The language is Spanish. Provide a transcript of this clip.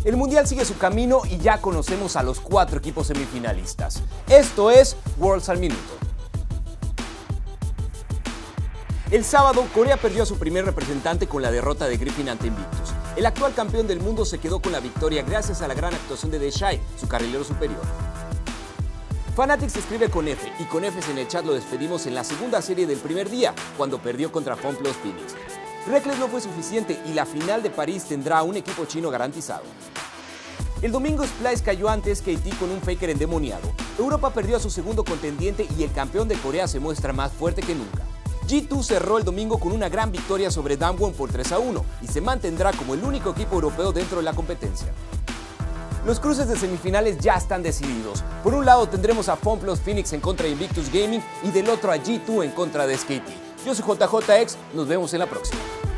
El Mundial sigue su camino y ya conocemos a los 4 equipos semifinalistas. Esto es Worlds al Minuto. El sábado, Corea perdió a su primer representante con la derrota de Griffin ante Invictus. El actual campeón del mundo se quedó con la victoria gracias a la gran actuación de Deshae, su carrilero superior. Fanatics escribe con F, y con Fs en el chat lo despedimos en la segunda serie del primer día, cuando perdió contra FunPlus Phoenix. Reckless no fue suficiente y la final de París tendrá un equipo chino garantizado. El domingo Splice cayó ante SKT con un Faker endemoniado. Europa perdió a su segundo contendiente y el campeón de Corea se muestra más fuerte que nunca. G2 cerró el domingo con una gran victoria sobre Damwon por 3-1 y se mantendrá como el único equipo europeo dentro de la competencia. Los cruces de semifinales ya están decididos. Por un lado tendremos a FunPlus Phoenix en contra de Invictus Gaming y del otro a G2 en contra de SKT. Yo soy JJX, nos vemos en la próxima.